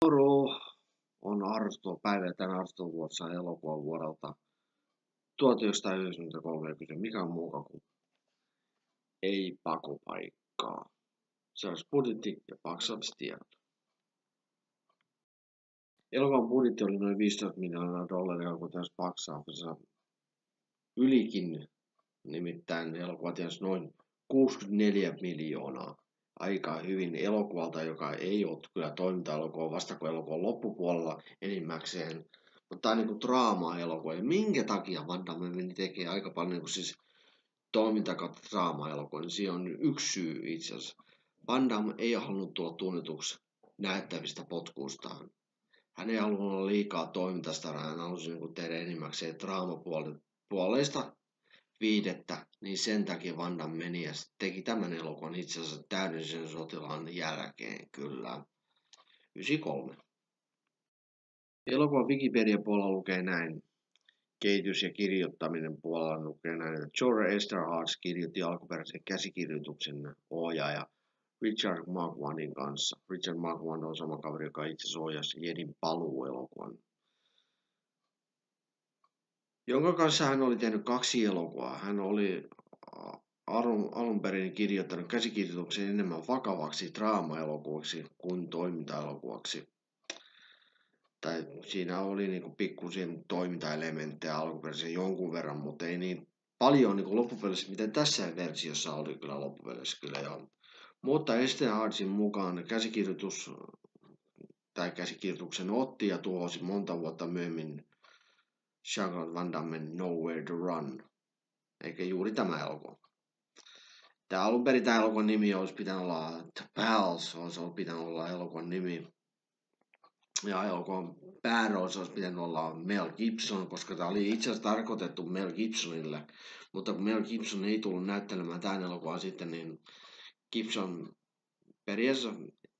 Moro on päivä ja tänä arvosteluvuorossa elokuvan vuodelta 1993 ja kyse mikä on muuta kuin ei pakopaikkaa. Se olisi budjetti ja maksallistiedot. Elokuvan budjetti oli noin 15 miljoonaa dollaria, kun tässä box-officessa ylikin, nimittäin elokuva tienasi noin 64 miljoonaa. Aika hyvin elokuvalta, joka ei ole kyllä toiminta-elokuva vasta kuin elokuvan loppupuolella enimmäkseen. Mutta tämä on niin draama-elokuva. Ja minkä takia Van Damme meni tekemään aika paljon niin siis toiminta kautta draama-elokuva, niin siinä on yksi syy itse asiassa. Van Damme ei halunnut tulla tunnetuksi näyttävistä potkuistaan. Hän ei halunnut olla liikaa toimintastaraa, hän halusi niin tehdä enimmäkseen draamapuoleista viidettä, niin sen takia Van Damme meni ja teki tämän elokuvan itse asiassa täydellisen sotilaan jälkeen, kyllä. 93. Elokuvan Wikipedia-puolella lukee näin. Kehitys- ja kirjoittaminen puolella lukee näin, että George Esterhazy kirjoitti alkuperäisen käsikirjoituksen ohjaaja Richard Marquandin kanssa. Richard Marquand on sama kaveri, joka itse asiassa ohjasi Jedin paluu-elokuvan, jonka kanssa hän oli tehnyt 2 elokuvaa. Hän oli alun perin kirjoittanut käsikirjoituksen enemmän vakavaksi draama-elokuvaksi kuin toiminta-elokuvaksi. Tai siinä oli niinku pikkuisen toimintaelementtejä alkuperäisen jonkun verran, mutta ei niin paljon niinku loppupeleissä, miten tässä versiossa oli kyllä loppupeleissä kyllä joo. Mutta Esterhazyn mukaan käsikirjoituksen otti ja tuhosi monta vuotta myöhemmin Jean-Claude Van Dammen Nowhere to Run, eikä juuri tämä elokuva. Alun perin tämä elokuvan nimi olisi pitänyt olla The Pals, olisi pitänyt olla elokuvan nimi. Ja elokuvan pääroolissa olisi pitänyt olla Mel Gibson, koska tämä oli itse asiassa tarkoitettu Mel Gibsonille. Mutta kun Mel Gibson ei tullut näyttelemään tämän elokuvan sitten, niin Gibson periaatteessa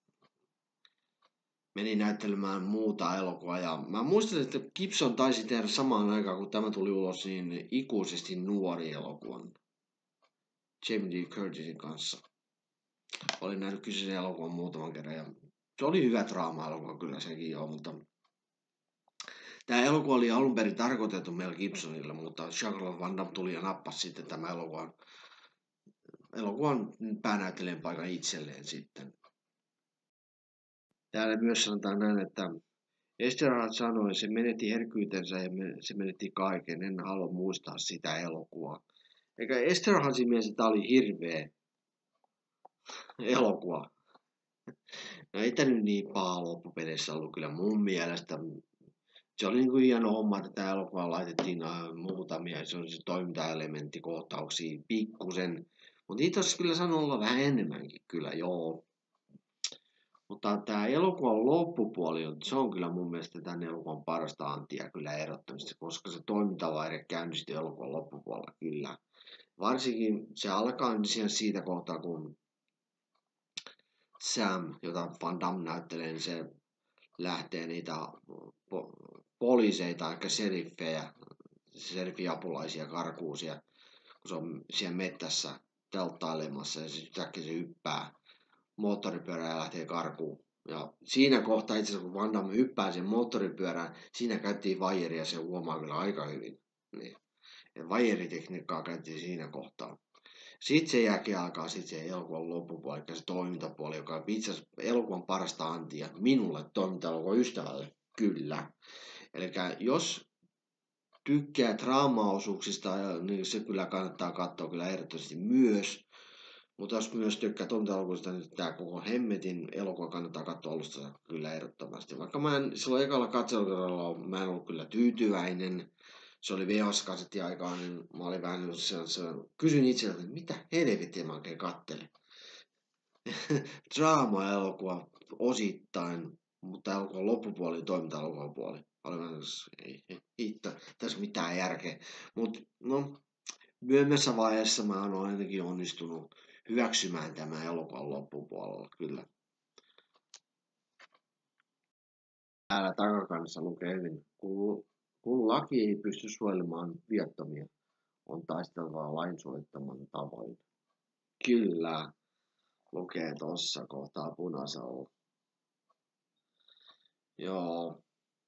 meni näyttelemään muuta elokuvaa. Ja mä muistan, että Gibson taisi tehdä samaan aikaan, kun tämä tuli ulos, niin ikuisesti nuori elokuvan Jamie Lee Curtisin kanssa. Olin nähnyt kyseisen elokuvan muutaman kerran ja se oli hyvä draama-elokuva kyllä sekin joo, mutta tämä elokuva oli alun perin tarkoitettu Mel Gibsonille, mutta Jean-Claude Van Damme tuli ja nappasi sitten tämä elokuvan päänäyttelijän paikan itselleen sitten. Täällä myös sanotaan näin, että Esterhazy sanoi, että se menetti herkkyytensä ja se menetti kaiken, en halua muistaa sitä elokuvaa. Eikä Esterhazyn mielestä tämä oli hirveä elokuva. No ei tämä nyt niin paha loppupeleissä ollut kyllä mun mielestä. Se oli niin kuin hieno homma, että tämä elokuva laitettiin muutamia se toimintaelementtikohtauksia pikkusen. Mutta niitä olisi kyllä sanonut olla vähän enemmänkin kyllä, joo. Mutta tämä elokuvan loppupuoli, se on kyllä mun mielestä tämän elokuvan parasta antia kyllä ehdottomasti, koska se toimintavaihe käynnistyi elokuvan loppupuolella kyllä. Varsinkin se alkaa siitä kohtaa, kun Sam, jota Van Damme näyttelee, niin se lähtee niitä poliiseita, eli seriffiapulaisia karkuun siellä, kun se on siellä mettässä telttailemassa ja sitten se hyppää moottoripyörään ja lähtee karkuun. Ja siinä kohtaa itse asiassa, kun Van Damme hyppää sen moottoripyörään, siinä käytiin vaijeria ja se huomaa kyllä aika hyvin. Niin. Ja vaieritekniikkaa käytiin siinä kohtaa. Sitten sen jälkeen alkaa sitten se elokuvan loppupuoli, eli se toimintapuoli, joka on itse asiassa elokuvan parasta antia minulle toiminta-elokuvan ystävälle, kyllä. Eli jos tykkää draamaosuuksista, niin se kyllä kannattaa katsoa kyllä ehdottomasti myös. Mutta jos myös tykkää toiminta-elokuvista, niin tämä koko hemmetin elokuva kannattaa katsoa alusta kyllä ehdottomasti. Vaikka mä en silloin ekalla katselukerralla mä en ollut kyllä tyytyväinen. Se oli VHS-kasetti aikaan, niin mä olin vähän kysyin itseltäni, että mitä helvettiä mä oikein kattelen. Draama-elokuva osittain, mutta elokuvan loppupuoli toiminta-elokuvan puoli. Ei tässä mitään järkeä. Mutta no, myöhemmässä vaiheessa mä oon ainakin onnistunut hyväksymään tämän elokuvan loppupuolella, kyllä. Täällä takakannassa lukee hyvin, kun laki ei pysty suojelemaan viattomia, on taisteltava lain suorittaman tavoin. Kyllä, lukee tuossa kohtaa punaisella. Joo.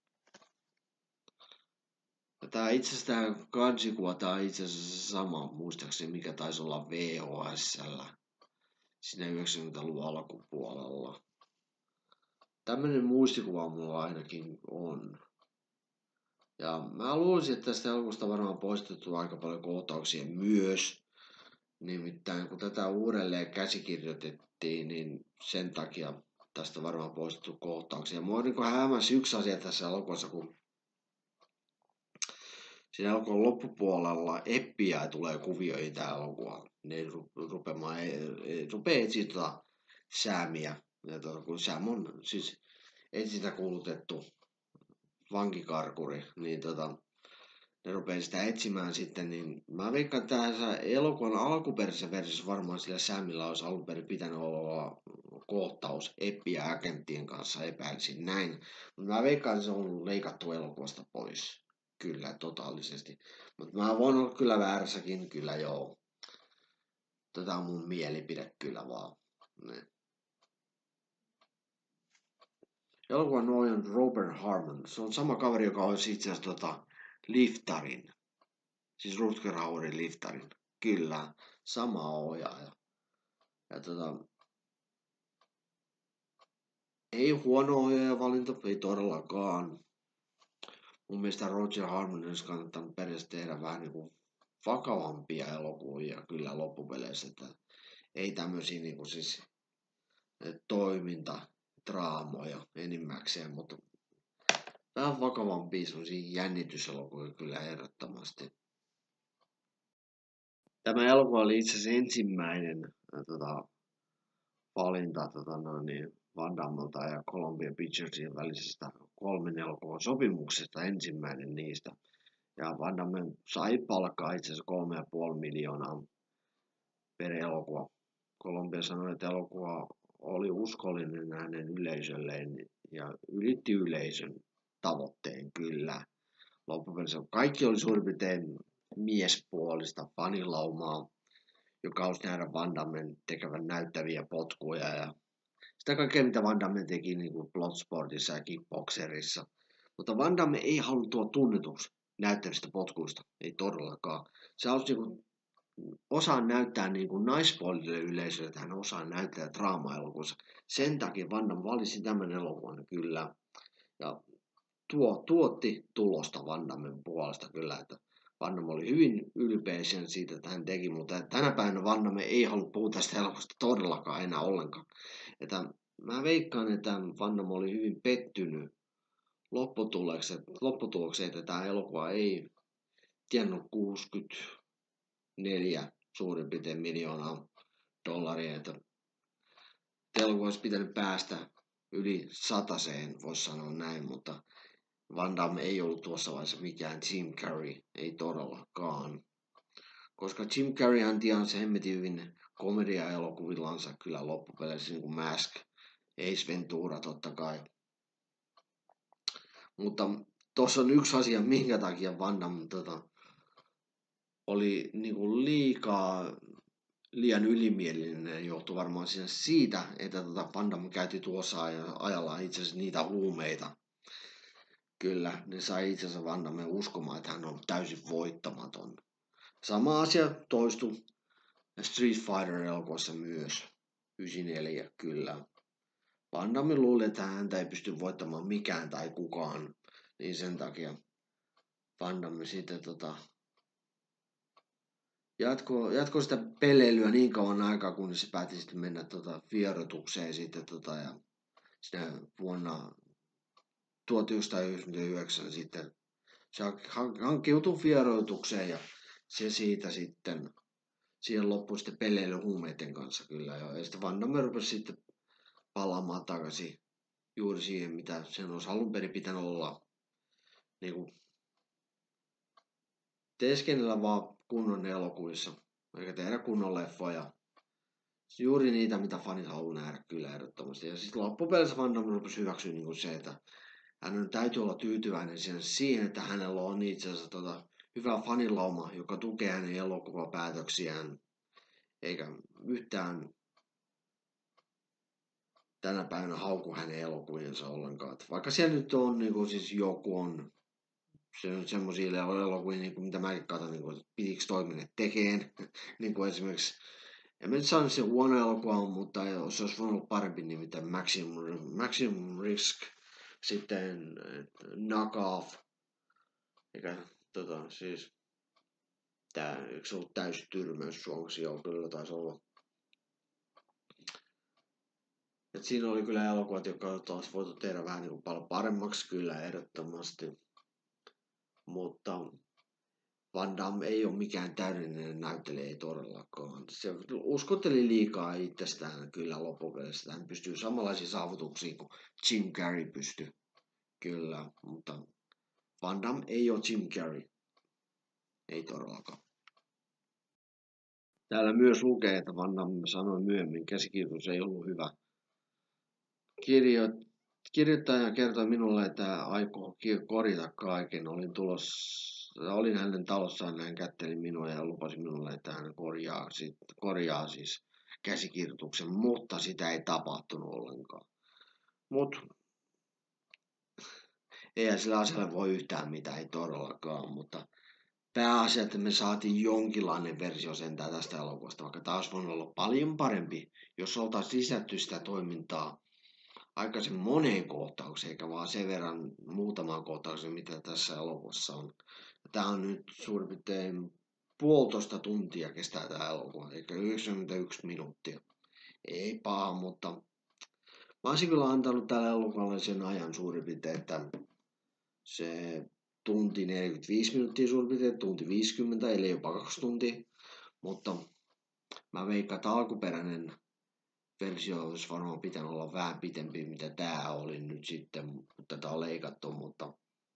Tää itse asiassa tää kansikuva, tää on itse asiassa sama, muistaakseni mikä taisi olla VHS:llä siinä 90-luvun alkupuolella. Tämmönen muistikuva mulla ainakin on. Ja mä luulisin, että tästä elokuvasta varmaan poistettu aika paljon kohtauksia myös. Nimittäin kun tätä uudelleen käsikirjoitettiin, niin sen takia tästä varmaan poistettu kohtauksia. Mua niin hämäsi yksi asia tässä elokuvassa, kun siinä elokuvan loppupuolella Eppiä tulee kuvioihin tää elokuva. Ne rupee etsiä Samia. Ja kun Sam on siis etsintä kuulutettu vankikarkuri, niin ne rupeaa sitä etsimään sitten, niin mä veikkaan, että tässä elokuvan alkuperäisessä versiossa varmaan sillä Samilla olisi alun perin pitänyt olla kohtaus Eppi ja agenttien kanssa, epäilisin näin. Mutta mä veikkaan, että se on leikattu elokuvasta pois. Kyllä, totaalisesti. Mutta mä voin olla kyllä väärässäkin, kyllä joo. Tätä on mun mielipide kyllä vaan. Ne. Elokuvan ohjaaja on Robert Harmon. Se on sama kaveri, joka olisi itse asiassa Liftarin. Siis Rutger Hauerin Liftarin. Kyllä, sama ohjaaja. Ja ei huono ohjaajavalinta, ei todellakaan. Mun mielestä Roger Harmon olisi kannattanut periaatteessa tehdä vähän niin kuin vakavampia elokuvia kyllä loppupeleissä. Että ei tämmöisiä niin kuin siis toimintadraamoja enimmäkseen, mutta vähän vakavampia semmoisia jännityselokuvia kyllä ehdottomasti. Tämä elokuva oli itse asiassa ensimmäinen valinta Van Dammelta ja Columbia Picturesin välisestä 3 elokuvan sopimuksesta, ensimmäinen niistä. Ja Van Damme sai palkkaa itse asiassa 3,5 miljoonaa per elokuva. Columbia sanoi, että elokuva oli uskollinen hänen yleisölleen ja ylitti yleisön tavoitteen kyllä. Loppupeleissä kaikki oli suurin piirtein miespuolista fanilaumaa, joka halusi nähdä Van Dammen tekevän näyttäviä potkuja ja sitä kaikkea, mitä Van Damme teki niin kuin Bloodsportissa ja Kickboxerissa. Mutta Van Damme ei halunnut tuoda tunnetuksi näyttävistä potkuista, ei todellakaan. Se halusi niin kuin osaa näyttää niin kuin naispuolille yleisölle, että hän osaa näyttää draama-elokuvassa. Sen takia Van Damme valitsi tämän elokuvan kyllä. Ja tuotti tulosta Van Dammen puolesta kyllä, että Van Damme oli hyvin ylpeä sen siitä, että hän teki, mutta tänä päivänä Van Damme ei halua puhua tästä elokuvasta todellakaan enää ollenkaan. Että mä veikkaan, että Van Damme oli hyvin pettynyt lopputulokseen, että tämä elokuva ei tiennyt 64 suurin piirtein miljoonaa dollaria, että elokuva olisi pitänyt päästä yli 100, voisi sanoa näin, mutta Van Damme ei ollut tuossa vaiheessa mikään Jim Carrey, ei todellakaan. Koska Jim Carrey antiaan se hemmetin hyvin komedia-elokuvillansa kyllä loppupeleissä, niin kuin Mask, Ace Ventura totta kai. Mutta tuossa on yksi asia, minkä takia Van Damme oli niin kuin liian ylimielinen, johtui varmaan siitä, että Van Damme käytti tuossa ajalla itse asiassa niitä huumeita. Kyllä, ne sai itse asiassa Van Damme uskomaan, että hän on täysin voittamaton. Sama asia toistui Street Fighter-elokuvassa myös. 94, kyllä. Van Damme luuli, että häntä ei pysty voittamaan mikään tai kukaan. Niin sen takia Van Damme sitten jatko sitä peleilyä niin kauan aikaa, kunnes se päätti sitten mennä vierotukseen sitten ja siinä vuonna 1999 sitten se hankkiutui vieroitukseen ja se siitä sitten siihen loppui sitten peleily huumeiden kanssa kyllä. Ja sitten Van Damme rupesi sitten palaamaan takaisin juuri siihen, mitä sen olisi alun perin pitänyt olla. Niin kuin teeskennellä vaan kunnon elokuvissa, eikä tehdä kunnon leffoja. Juuri niitä, mitä fanit haluaa nähdä kyllä ehdottomasti. Ja sitten loppupeleissä Van Damme rupesi hyväksyä niin se, että hänen täytyy olla tyytyväinen siihen, että hänellä on itse asiassa hyvä fanilauma, joka tukee hänen elokuvapäätöksiään, eikä yhtään tänä päivänä hauku hänen elokuviensa ollenkaan. Et vaikka siellä nyt on, niin kuin, siis joku on semmoisia elokuvia, niin kuin, mitä mäkin katson, niin kuin, pitikö toimineet tekeen. Niin kuin esimerkiksi, en mä nyt sano, se huono elokuva on, mutta se olisi voinut olla parempi, nimittäin Maximum Risk, sitten Knock Off, eikä siis tää, eikö se ollut täysi tyrmäys suomeksi? Joo, kyllä taisi olla. Et siinä oli kyllä elokuvat, jotka olisi voitu tehdä vähän niin kuin paljon paremmaksi, kyllä ehdottomasti. Mutta Van Damme ei ole mikään täydellinen näyttelijä, ei todellakaan. Se uskotteli liikaa itsestään kyllä loppupeleissä. Hän pystyy samanlaisiin saavutuksiin kuin Jim Carrey pystyy. Kyllä, mutta Van Damme ei ole Jim Carrey. Ei todellakaan. Täällä myös lukee, että Van Damme sanoi myöhemmin, käsikirjoitus ei ollut hyvä. Kirjoittaja kertoi minulle, että aikoo korjata kaiken. Olin hänen talossaan, hän kätteli minua ja lupasi minulle, että hän korjaa siis käsikirjoituksen, mutta sitä ei tapahtunut ollenkaan. Mutta eihän sillä asialle voi yhtään mitään, ei todellakaan, mutta pääasia, että me saatiin jonkinlainen versio sentään tästä elokuvasta, vaikka taas voinut olla paljon parempi, jos oltaisiin lisätty sitä toimintaa aikaisemmin moneen kohtaukseen, eikä vaan sen verran muutamaan kohtaukseen, mitä tässä elokuvassa on. Tämä on nyt suurin piirtein 1,5 tuntia kestää tämä elokuva, eikä 91 minuuttia. Ei paha, mutta mä olisin kyllä antanut tälle elokuvalle sen ajan suurin piirtein, että se tunti 45 minuuttia suurin piirtein, tunti 50, eli jopa 2 tuntia. Mutta mä veikkaan, että alkuperäinen versio olisi varmaan pitänyt olla vähän pitempi, mitä tää oli nyt sitten, mutta tätä on leikattu, mutta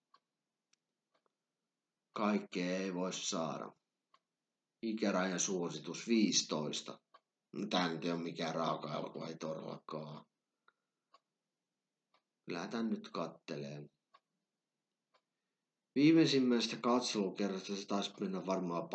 kaikkea ei voi saada. Ikäraja suositus 15. No, tää nyt ei ole mikään raaka elokuva, ei todellakaan. Kyllä tän nyt kattelee. Viimeisimmästä katselukerrasta se taisi mennä varmaan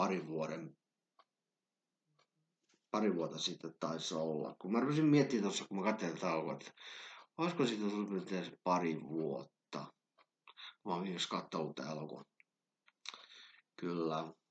pari vuotta sitten taisi olla. Kun mä rupesin miettimään tuossa, kun mä katselin tätä elokuvaa, että olisiko siitä tullut pari vuotta. Mä oon viimeksi katsellut tää elokuva. Kyllä.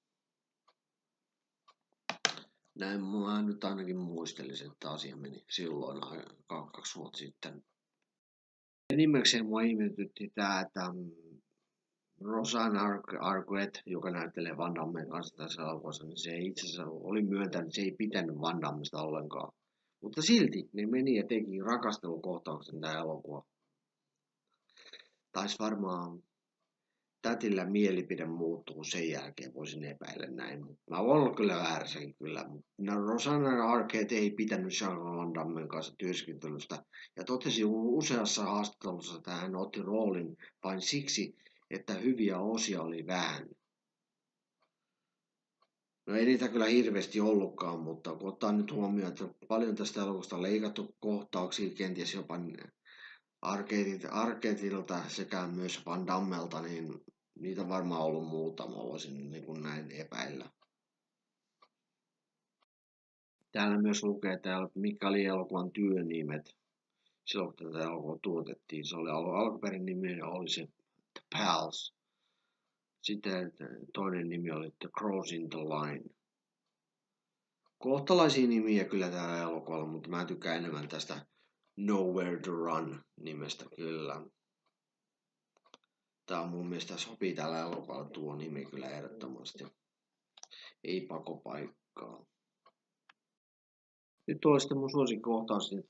Näin mä nyt ainakin muistelisin, että asia meni silloin 2 vuotta sitten. Enimmäkseen mua ihmetytti tää, että Rosanna Arquette, joka näyttelee Van Dammen kanssa tässä elokuvassa, niin se itse asiassa oli myöntänyt, että se ei pitänyt Van Dammesta ollenkaan. Mutta silti ne meni ja teki rakastelukohtauksen tää elokuva. Taisi varmaan tätillä mielipide muuttuu sen jälkeen, voisin epäillä näin. Mä voin olla kyllä väärässäkin kyllä. Rosanna Arquette ei pitänyt Jean-Claude Van Dammen kanssa työskentelystä ja totesi useassa haastattelussa, että hän otti roolin vain siksi, että hyviä osia oli vähän. No ei niitä kyllä hirveästi ollutkaan, mutta kun ottaa nyt huomioon, että paljon tästä elokuvasta on leikattu kohtauksia, kenties jopa Arquettelta sekä myös Van Dammelta, niin niitä on varmaan ollut muutama, voisin niin kuin näin epäillä. Täällä myös lukee, että mikä oli elokuvan työnimet. Silloin kun tätä elokuvaa tuotettiin, se oli alkuperäinen nimi oli se The Pals. Sitten toinen nimi oli The Crossing the Line. Kohtalaisia nimiä kyllä täällä elokuvalla, mutta mä tykkään enemmän tästä Nowhere to Run nimestä kyllä. Tää on mun mielestä sopii tällä elokuvalla tuo nimi kyllä ehdottomasti. Ei pakopaikkaa. Nyt tulee sitten mun suosikkikohtaus, niin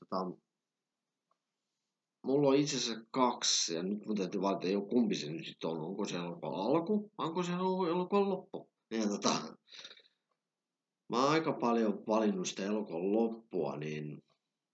mulla on itse asiassa 2, ja nyt mun täytyy valita, jo kumpi se nyt sitten on. Onko se elokuvan alku, onko se elokuvan loppu. Ja mä oon aika paljon valinnut sitä elokuvan loppua, niin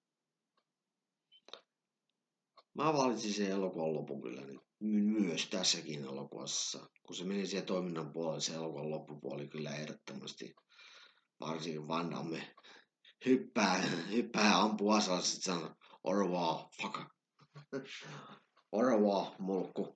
mä valitsin sen elokuvan lopun kyllä nyt myös tässäkin elokuvassa. Kun se meni siihen toiminnan puolelle, se elokuvan loppupuoli kyllä ehdottomasti. Varsinkin Van Damme hyppää ampuu asalla, sit sanoo au revoir, fucker. Au revoir, mulkku.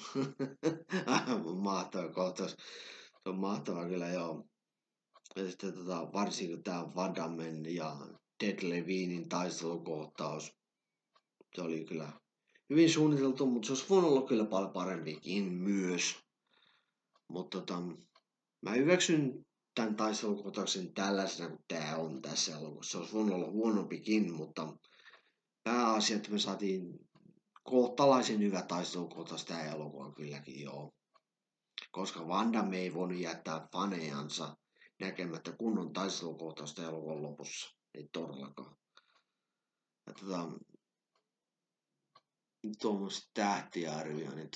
Mahtava kohtaus. Se on mahtava kyllä, joo. Ja sitten varsinkin tää Van Dammen ja Ted Levinin taistelukohtaus. se oli kyllä hyvin suunniteltu, mutta se olisi voinut olla kyllä paljon parempikin myös. Mutta mä hyväksyn tämän taistelukohtauksen tällaisena kuin tää on tässä elokuvassa. Se olisi voinut olla huonompikin, mutta pääasia, että me saatiin kohtalaisen hyvä taistelukohtaus tää elokuva kylläkin joo. Koska Van Damme ei voinut jättää fanejansa näkemättä kunnon taistelukohtausta elokuvan lopussa. Ei todellakaan. Ja nyt tuommoista tähtiarvioa, niin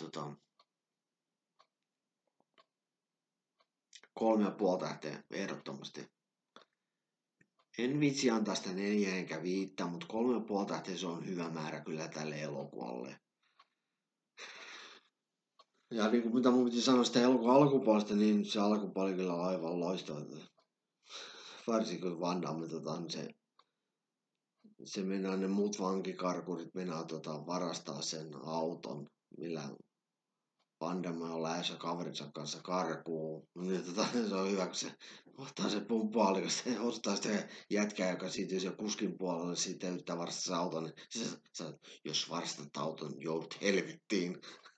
3,5 tähteä ehdottomasti. En vitsi antaa sitä 4 enkä 5, mutta 3,5 tähteä se on hyvä määrä kyllä tälle elokuvalle. Ja niin kuin mitä mun piti sanoa sitä elokuvan alkupuolesta, niin se alkupuoli kyllä on aivan loistava. Varsinkin Van Damme, se mennään ne muut vankikarkurit varastaa sen auton, millä Van Damme on lähdössä kaverinsa kanssa karkuun. Niin se on hyvä, kun se ottaa se pumppuaalikosta ja ostaa sitä jätkää, joka siitä jo kuskin puolelle sitten yrittää varastaa se auton. Niin se, jos varastat auton, joudut helvettiin.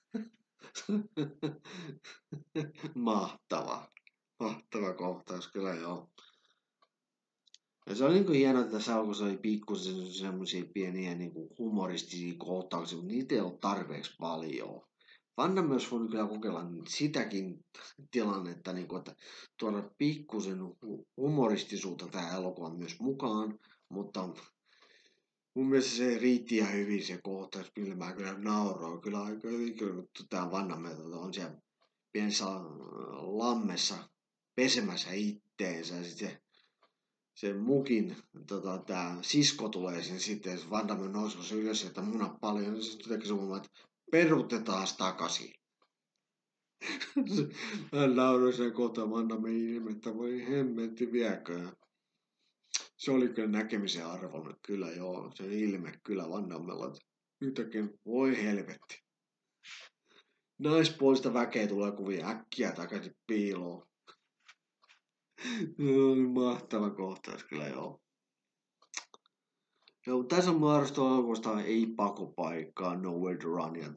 Mahtava kohtaus, kyllä joo. Ja se oli niin kuin hienoa, että tässä alkussa oli pikkusen semmoisia pieniä niin kuin humoristisia kohtauksia, mutta niitä ei ole tarpeeksi paljon. Van Damme olisi voinut kyllä kokeilla sitäkin tilannetta, niin kuin, että tuoda pikkusen humoristisuutta tähän elokuvaan myös mukaan, mutta mun mielestä se riitti ihan hyvin se kohtaus, millä mä kyllä nauroin. Kyllä aika hyvin, kun tämä Van Damme on siellä pienessä lammessa pesemässä itteensä ja sitten se mukin, tää sisko tulee sen sitten, se Van Damme nousee ylös, että munat paljon, niin sitten teki sun että peruutetaan takaisin. Hän nauroi sen kohta Van Damme ilmettä, voi hemmetti viekö. Se oli kyllä näkemisen arvoinen, kyllä joo, se ilme kyllä Van Dammella, että yhtäkkiä voi helvetti. Naispuolista väkeä tulee kuvia äkkiä takaisin piiloon. Mahtava kohtaus kyllä joo. Joo, tässä on muodostunut elokuvasta ei pakopaikkaa, Nowhere to Run. Ja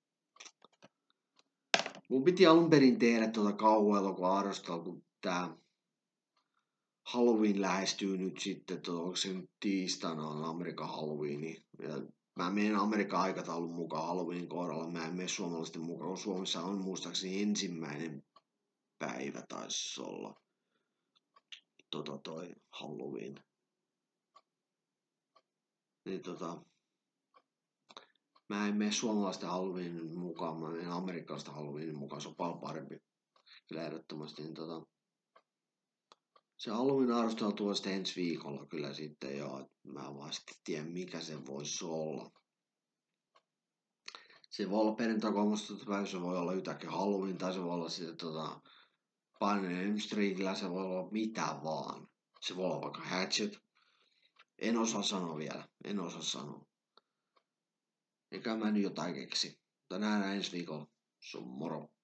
mun piti alun perin tehdä kauhuelokuvaa arvostelua, kun tää Halloween lähestyy nyt sitten, onko se nyt tiistaina on Amerikan Halloweeni. Ja mä menen Amerikan aikataulun mukaan Halloween kohdalla, mä en mene suomalaisten mukaan, kun Suomessa on muistaakseni 1. päivä taisi olla toi Halloween. Niin mä en mene suomalaisten Halloweenin mukaan, mä menen amerikkalaisten Halloweenin mukaan, se on paljon parempi. Kyllä ehdottomasti. Niin se Halloween arvostelu tuo sitten ensi viikolla kyllä sitten joo. Mä vaan sitten tiedän mikä se voisi olla. Se voi olla perjantai 13. päivä, se voi olla yhtäkkiä Halloween tai se voi olla sitten Painen Elm Streetillä, se voi olla mitä vaan. Se voi olla vaikka Hatchet. En osaa sanoa vielä, en osaa sanoa. Eikä mä nyt jotain keksi. Mutta nähdään ensi viikolla. Se on moro.